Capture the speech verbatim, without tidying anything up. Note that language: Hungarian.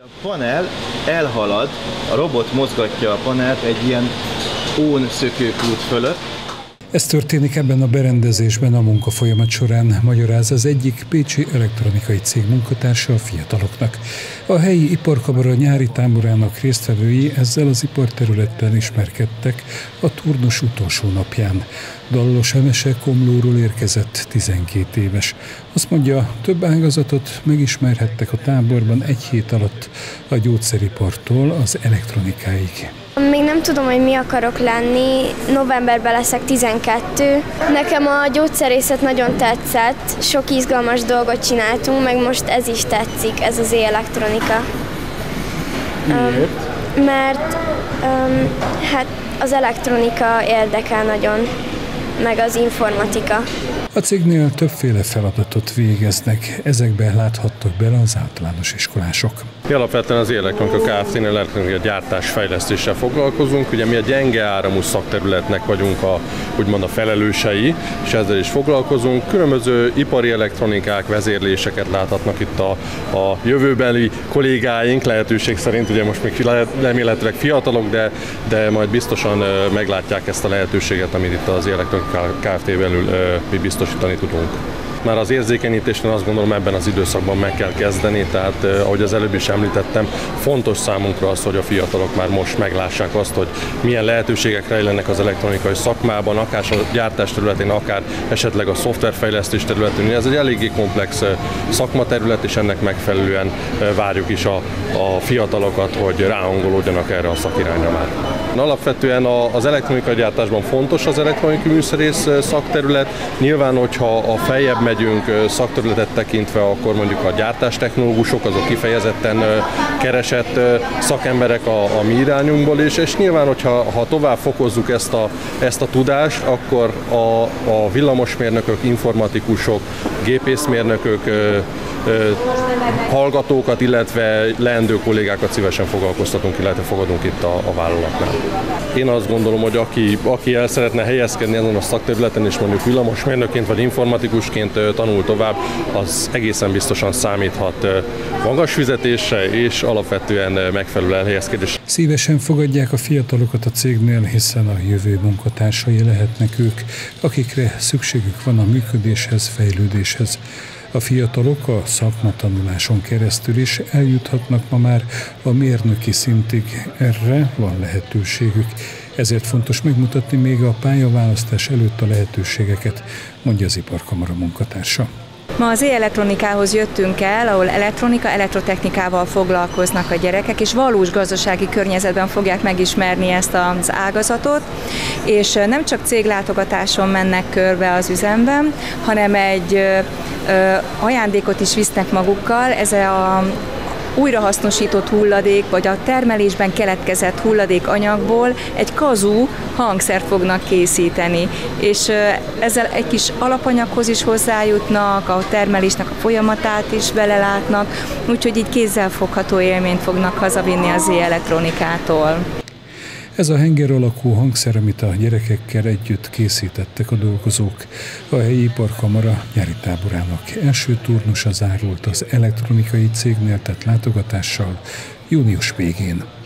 A panel elhalad, a robot mozgatja a panelt egy ilyen ón szökőkút fölött. Ez történik ebben a berendezésben a munkafolyamat során, magyaráz az egyik pécsi elektronikai cég munkatársa a fiataloknak. A helyi iparkamara nyári táborának résztvevői ezzel az iparterülettel ismerkedtek a turnus utolsó napján. Dallos Emese Komlóról érkezett, tizenkét éves. Azt mondja, több ágazatot megismerhettek a táborban egy hét alatt, a gyógyszeripartól az elektronikáig. Még nem tudom, hogy mi akarok lenni, novemberben leszek tizenkettő. Nekem a gyógyszerészet nagyon tetszett, sok izgalmas dolgot csináltunk, meg most ez is tetszik, ez az e-elektronika. Miért? Um, mert um, hát az elektronika érdekel nagyon, meg az informatika. A cégnél többféle feladatot végeznek, ezekben láthattak bele az általános iskolások. Mi alapvetően az e-elektronika Kft-nél elektronikai gyártás fejlesztéssel foglalkozunk. Ugye mi a gyenge áramú szakterületnek vagyunk a, úgymond a felelősei, és ezzel is foglalkozunk. Különböző ipari elektronikák, vezérléseket láthatnak itt a, a jövőbeli kollégáink, lehetőség szerint, ugye most még remélhetőleg fiatalok, de, de majd biztosan meglátják ezt a lehetőséget, amit itt az e-elektronika Kft belül mi biztosítani tudunk. Már az érzékenyítésnél azt gondolom ebben az időszakban meg kell kezdeni, tehát ahogy az előbb is említettem, fontos számunkra az, hogy a fiatalok már most meglássák azt, hogy milyen lehetőségek rejlenek az elektronikai szakmában, akár a gyártás területén, akár esetleg a szoftverfejlesztés területén. Ez egy eléggé komplex szakmaterület, és ennek megfelelően várjuk is a, a fiatalokat, hogy ráhangolódjanak erre a szakirányra már. Alapvetően az elektronikai gyártásban fontos az elektronikai műszerész szakterület. Nyilván, hogyha a feljebb megyünk szakterületet tekintve, akkor mondjuk a gyártástechnológusok, azok kifejezetten keresett szakemberek a, a mi irányunkból is, és nyilván, hogyha ha tovább fokozzuk ezt a, ezt a tudást, akkor a, a villamosmérnökök, informatikusok, gépészmérnökök, hallgatókat, illetve leendő kollégákat szívesen foglalkoztatunk, illetve fogadunk itt a, a vállalatnál. Én azt gondolom, hogy aki, aki el szeretne helyezkedni ezen a szakterületen, és mondjuk villamosmérnökként vagy informatikusként tanul tovább, az egészen biztosan számíthat magas fizetésre és alapvetően megfelelő elhelyezkedés. Szívesen fogadják a fiatalokat a cégnél, hiszen a jövő munkatársai lehetnek ők, akikre szükségük van a működéshez, fejlődéshez. A fiatalok a szakmatanuláson keresztül is eljuthatnak ma már a mérnöki szintig, erre van lehetőségük. Ezért fontos megmutatni még a pályaválasztás előtt a lehetőségeket, mondja az iparkamara munkatársa. Ma az e-elektronikához jöttünk el, ahol elektronika, elektrotechnikával foglalkoznak a gyerekek, és valós gazdasági környezetben fogják megismerni ezt az ágazatot, és nem csak céglátogatáson mennek körbe az üzemben, hanem egy ö, ajándékot is visznek magukkal, ez a újrahasznosított hulladék, vagy a termelésben keletkezett hulladékanyagból egy kazú hangszert fognak készíteni, és ezzel egy kis alapanyaghoz is hozzájutnak, a termelésnek a folyamatát is belelátnak, úgyhogy így kézzelfogható élményt fognak hazavinni az e-elektronikától. Ez a henger alakú hangszer, amit a gyerekekkel együtt készítettek a dolgozók. A helyi iparkamara nyári táborának első turnusa zárult az elektronikai cégnél tett látogatással június végén.